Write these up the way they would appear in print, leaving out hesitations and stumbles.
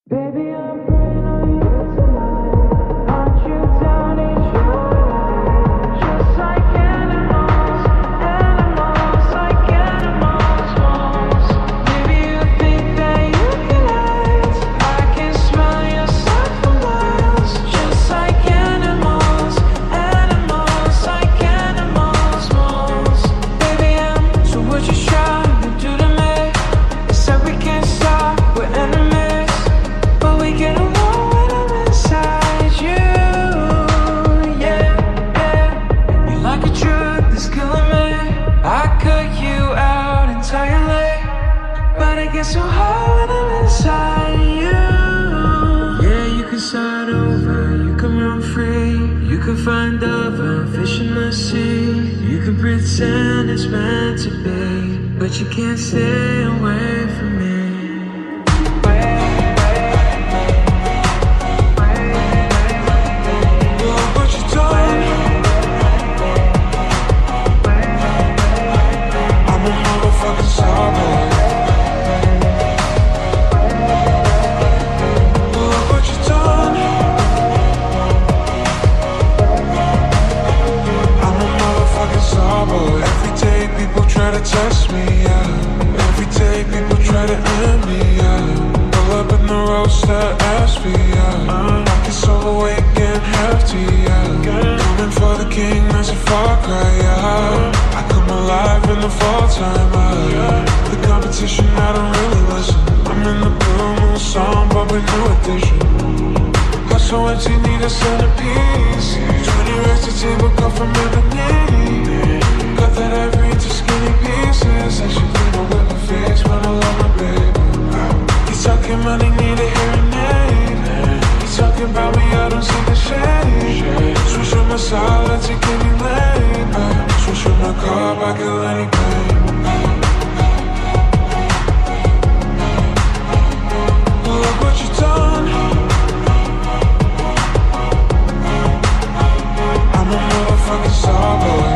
Baby, I'm praying on you tonight. Hunt you down each other, just like animals, animals, like animals, moles. Maybe you think that you can hide. I can smell yourself for miles, just like animals, animals, like animals, moles. Baby, I'm so what you trying to do to me? You said we can't stop, we're enemies. But we get along when I'm inside you, yeah, yeah. You're like a drug that's killing me. I cut you out entirely, but I get so high when I'm inside you. Yeah, you can start over, you can run free, you can find other fish in the sea. You can pretend it's meant to be, but you can't stay away from me. Test me, yeah. Every day people try to end me, yeah. Pull up in the roadster, ask me, yeah. Pockets so awake and hefty, yeah. Coming for the king, that's a far cry, yeah. I come alive in the fall time, yeah. The competition, I don't really listen. I'm in the blue moon song, but with new edition. Hustle and you need a centerpiece. 20 racks to table, come from ebony. Got that every into skinny pieces. I should clean up with my face when I love my baby. You talking money, need a hearing aid. You talking about me, I don't see the shade. Switch on my solid, take any lane. Switch on my car, I can let it go. Look what you done. I'm a motherfucking star boy.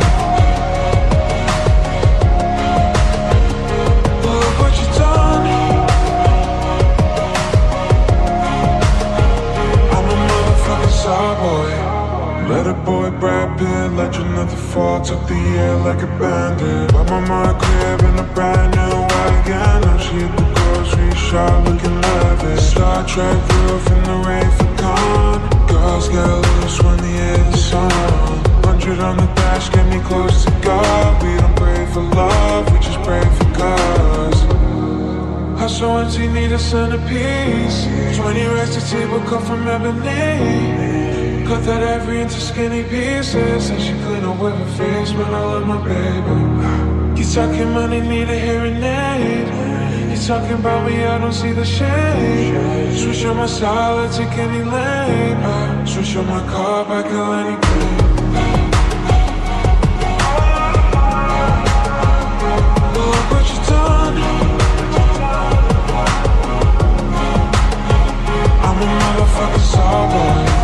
Let a boy Brad Pitt, legend of the fall, took the air like a bandit. Bought my mama crib in a brand new wagon. Now she hit the grocery shop looking lavish. Star Trek roof in the Wraith of Khan. Girls get loose when the is on. 100 on the dash, get me close to God. We don't pray for love, we just pray for cause. Hustle and you need a centerpiece. 20 racks to table, come from ebony. Cut that every into skinny pieces. And she clean up with her face when I love my baby. You talking money, need a hearing aid. You talking about me, I don't see the shade. Switch on my solid, take any lane. Switch on my car, back in any grade. Look what you done. I'm a motherfucking star boy.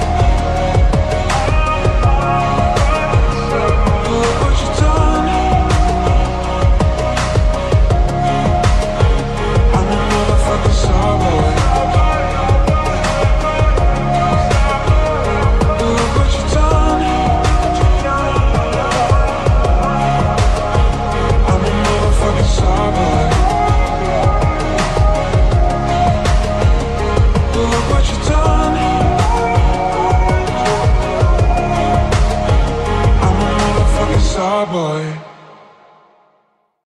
Boy.